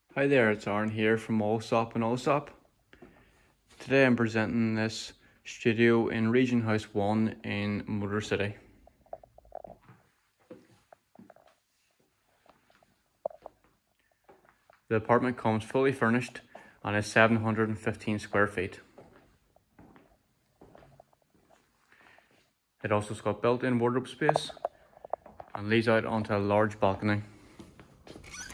Hi there, it's Aaron here from Allsopp Allsopp. Today I'm presenting this studio in Region House 1 in Motor City. The apartment comes fully furnished and is 715 square feet. It also has got built-in wardrobe space and leads out onto a large balcony.